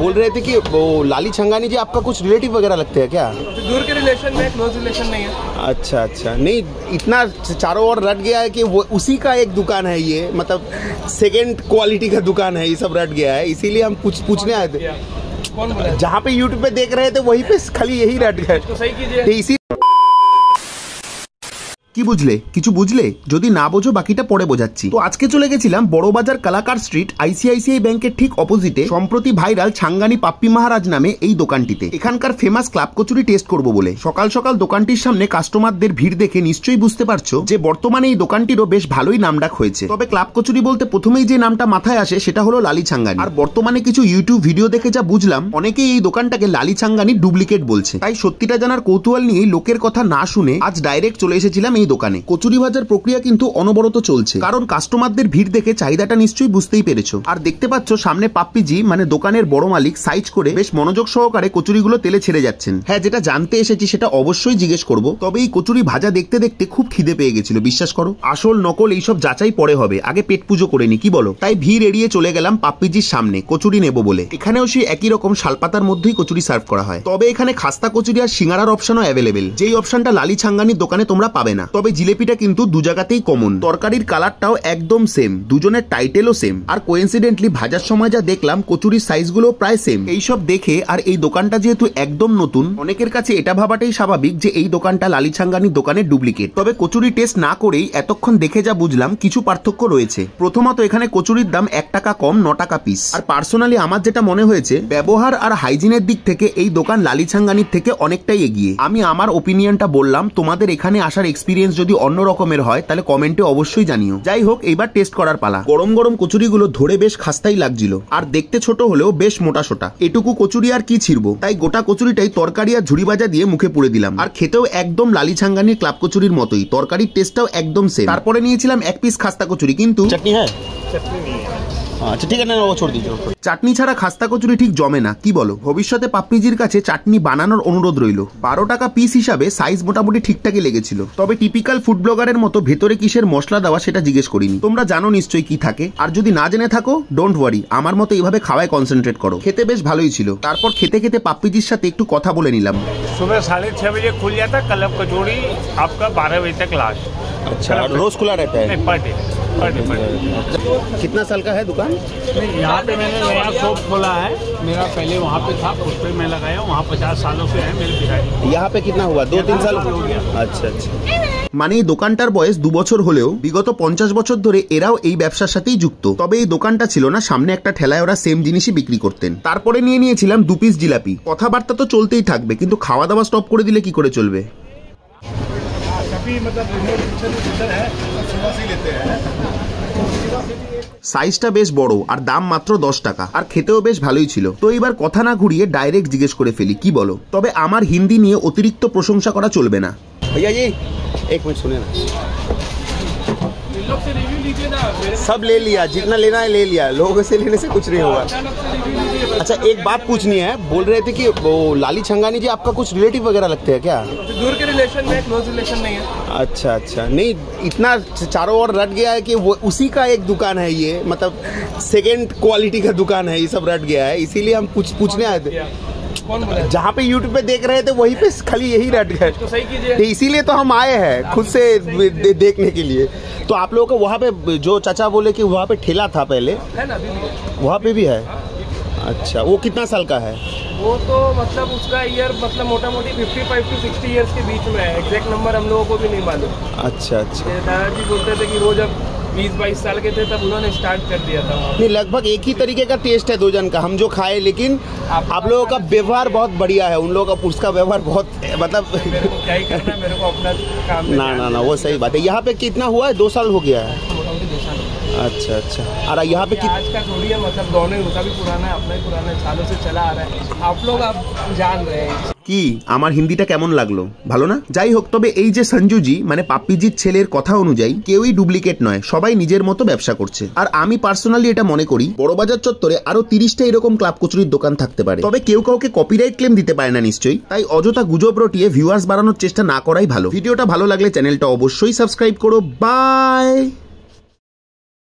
बोल रहे थे कि वो लाली छंगानी जी आपका कुछ रिलेटिव वगैरह लगते हैं क्या? दूर के रिलेशन में, क्लोज रिलेशन नहीं है। अच्छा अच्छा, नहीं इतना चारों ओर रट गया है कि वो उसी का एक दुकान है, ये मतलब सेकंड क्वालिटी का दुकान है, ये सब रट गया है, इसीलिए हम पूछने आए थे। कौन बोला? जहाँ पे यूट्यूब पे देख रहे थे वहीं पे खाली यही रट गए, तो सही कीजिए। इसी কি বুঝলে? কিছু বুঝলে? যদি না বোঝো বাকিটা পরে বোঝাচ্ছি। তো আজকে চলে গেছিলাম বড়বাজার কালাকার স্ট্রিট আইসিআইসিআই ব্যাংকের ঠিক অপোজিটে সম্প্রতি ভাইরাল ছাঙ্গানি পাপ্পি মহারাজ নামে এই দোকানটিতে এখানকার ফেমাস ক্লাব কচুরি টেস্ট করব বলে। সকাল সকাল দোকানটির সামনে কাস্টমারদের ভিড় দেখে নিশ্চয়ই বুঝতে পারছো যে বর্তমানে এই দোকানটিরও বেশ ভালোই নামডাক হয়েছে। তবে ক্লাব কচুরি বলতে প্রথমেই যে নামটা মাথায় আসে সেটা হলো লালি ছাঙ্গানি। আর বর্তমানে কিছু ইউটিউব ভিডিও দেখে যা বুঝলাম অনেকেই এই দোকানটাকে লালি ছাঙ্গানির ডুপ্লিকেট বলছে। তাই সত্যিটা জানার কৌতূহল নিয়ে লোকের কথা না শুনে আজ ডাইরেক্ট চলে এসেছিলাম এই দোকানে। কচুরি ভাজার প্রক্রিয়া কিন্তু অনবরত চলছে, কারণ কাস্টমারদের ভিড় দেখে চাহিদাটা নিশ্চয়ই বুঝতেই পেরেছো। আর দেখতে পাচ্ছ সামনে পাপ্পিজি মানে দোকানের বড় মালিক সাইজ করে বেশ মনোযোগ সহকারে কচুরিগুলো তেলে ছেড়ে যাচ্ছেন। হ্যাঁ, যেটা জানতে এসেছি সেটা অবশ্যই জিজ্ঞেস করব। তবে এই কচুরি ভাজা দেখতে দেখতে খুব খিদে পেয়ে গেছিল, বিশ্বাস করো। আসল নকল এইসব যাচাই পরে হবে, আগে পেট পুজো করে নি, কি বলো? তাই ভিড় এড়িয়ে চলে গেলাম পাপ্পিজির সামনে কচুরি নেব বলে। এখানেও সেই একই রকম শালপাতার মধ্যেই কচুরি সার্ভ করা হয়, তবে এখানে খাস্তা কচুরি আর সিঙ্গারার অপশনও অ্যাভেলেবেল, যেই অপশনটা লালি ছাঙ্গানির দোকানে তোমরা পাবে না। তবে জিলেপিটা কিন্তু দু জায়গাতেই কমন, তরকারির কালারটাও একদম সেম, দুজনের টাইটেলও সেম। আর কোইন্সিডেন্টলি ভাজার সময় যা দেখলাম কচুরির সাইজগুলো প্রায় সেম। এইসব দেখে আর এই দোকানটা যেহেতু একদম নতুন, অনেকের কাছে এটা ভাবাটাই স্বাভাবিক যে এই দোকানটা লালি ছাঙ্গানির দোকানের ডুপ্লিকেট। তবে কচুরি টেস্ট না করেই এতক্ষণ দেখে যা বুঝলাম কিছু পার্থক্য রয়েছে। প্রথমত এখানে কচুরির দাম 1 টাকা কম, 9 টাকা পিস। আর পার্সোনালি আমার যেটা মনে হয়েছে ব্যবহার আর হাইজিনের দিক থেকে এই দোকান লালি ছাঙ্গানির থেকে অনেকটাই এগিয়ে। আমি আমার ওপিনিয়নটা বললাম, তোমাদের এখানে আসার এক্সপিরিয়েন্স যদি অন্য রকমের হয় তাহলে কমেন্টে অবশ্যই জানিও। যাই হোক, এবার টেস্ট করার পালা। গরম গরম কচুরিগুলো ধরে বেশ খাস্তাই লাগছিল, আর দেখতে ছোট হলেও বেশ মোটা সোটা। এটুকু কচুরি আর কি ছিড়বো, তাই গোটা কচুরিটাই তরকারি আর ঝুড়ি ভাজা দিয়ে মুখে পুড়ে দিলাম। আর খেতেও একদম লালি ছাঙ্গানির ক্লাব কচুরির মতোই, তরকারির টেস্টটাও একদম সেম। তারপরে নিয়েছিলাম 1 পিস খাস্তা কচুরি, কিন্তু চাটনি হ্যাঁ, চাটনি নেই। আচ্ছা ঠিক আছে, না ও ছোড় দিও। চাটনি ছাড়া খাস্তা কচুরি ঠিক জমে না, কি বলো? ভবিষ্যতে পাপ্পিজির কাছে চাটনি বানানোর অনুরোধ রইল। 12 টাকা পিস হিসাবে সাইজ মোটামুটি ঠিকঠাকই লেগেছিল। তবে টিপিক্যাল ফুড ব্লগারের মতো ভেতরে কিসের মশলা দেওয়া সেটা জিজ্ঞেস করিনি। তোমরা জানো নিশ্চয়ই কি থাকে, আর যদি না জেনে থাকো ডোন্ট ওয়ারি, আমার মতো এইভাবে খাওয়ায় কনসেন্ট্রেট করো। খেতে বেশ ভালোই ছিল। তারপর খেতে খেতে পাপ্পিজির সাথে একটু কথা বলে নিলাম। सुबह 6:30 बजे खुल जाता क्लब कचौड़ी, आपका 12 बजे तक लास्ट। अच्छा, रोज खुला रहता है? Per day. कितना साल का है दुकान? यहाँ पे मैंने नया शॉप खोला है, मेरा पहले वहाँ पे था, उस पर मैं लगाया। वहाँ 50 सालों से है मेरे पिताजी। यहाँ पे कितना हुआ? 2-3 साल हो गया। अच्छा अच्छा, মানে এই দোকানটার বয়স 2 বছর হলেও বিগত 50 বছর ধরে এরাও এই ব্যবসার সাথেই যুক্ত। তবে এই দোকানটা ছিল না, সামনে একটা ঠেলায় ওরা সেম জিনিসই বিক্রি করতেন। তারপরে নিয়েছিলাম 2 পিস জিলাপি। কথাবার্তা তো চলতেই থাকবে, কিন্তু খাওয়া দাওয়া স্টপ করে দিলে কি করে চলবে? সাইজটা বেশ বড় আর দাম মাত্র 10 টাকা, আর খেতেও বেশ ভালোই ছিল। তো এবার কথা না ঘুরিয়ে ডাইরেক্ট জিজ্ঞেস করে ফেলি, কি বলো? তবে আমার হিন্দি নিয়ে অতিরিক্ত প্রশংসা করা চলবে না। भैया जी एक मिनट सुनिए ना, सब ले लिया, जितना लेना है ले लिया, लोगों से लेने से कुछ नहीं होगा। अच्छा एक बात पूछनी है, बोल रहे थे कि वो लाली छंगानी जी आपका कुछ रिलेटिव वगैरह लगते हैं क्या? दूर के रिलेशन में, क्लोज रिलेशन नहीं है। अच्छा अच्छा, नहीं इतना चारों ओर रट गया है कि वो उसी का एक दुकान है, ये मतलब सेकंड क्वालिटी का दुकान है, ये सब रट गया है, इसीलिए हम पूछने आए थे। जहाँ पे यूट्यूब पे देख रहे थे वहीं पे खाली यही रट गए, तो सही कीजिए। इसीलिए तो हम आए हैं खुद से देखने के लिए। तो आप लोगों को वहाँ पे जो चाचा बोले कि वहाँ पे ठेला था पहले, है ना? अभी वहाँ पे भी है? अच्छा, वो कितना साल का है? वो तो मतलब उसका ईयर मतलब मोटा मोटी 55 to 60 ईयर्स के बीच में है। एग्जैक्ट नंबर हम लोगों को भी नहीं मालूम। अच्छा अच्छा, दादाजी बोलते थे कि रोज अब 20-22 साल के थे तब उन्होंने स्टार्ट कर दिया था। नहीं, लगभग एक ही तरीके का टेस्ट है दो जन का, हम जो खाए, लेकिन आप लोगों का व्यवहार बहुत बढ़िया है, उन लोगों का उसका व्यवहार बहुत मतलब मेरे को क्या ही करना है, मेरे को अपना काम ना वो सही बात है। यहाँ पे कितना हुआ है? 2 साल हो गया है। मोटामोटी 2 साल। अच्छा अच्छा, और यहाँ पे आज का थोड़ी है, मतलब दोनों उनका भी पुराना है, अपना ही पुराना है, सालों से चला आ रहा है। आप लोग आप जान रहे हैं। কি আমার হিন্দিটা কেমন লাগলো? ভালো না? যাই হোক, তবে এই যে সঞ্জুজি মানে পাপ্পিজির ছেলের কথা অনুযায়ী কেউই ডুপ্লিকেট নয়, সবাই নিজের মতো ব্যবসা করছে। আর আমি পার্সোনালি এটা মনে করি বড়বাজার চত্বরে আরো 30টা এরকম ক্লাব কচুরির দোকান থাকতে পারে। তবে কেউ কাউকে কপিরাইট ক্লেম দিতে পারে না নিশ্চয়ই, তাই অযথা গুজব রটিয়ে ভিউয়ার্স বাড়ানোর চেষ্টা না করাই ভালো। ভিডিওটা ভালো লাগলে চ্যানেলটা অবশ্যই সাবস্ক্রাইব করো। বাই।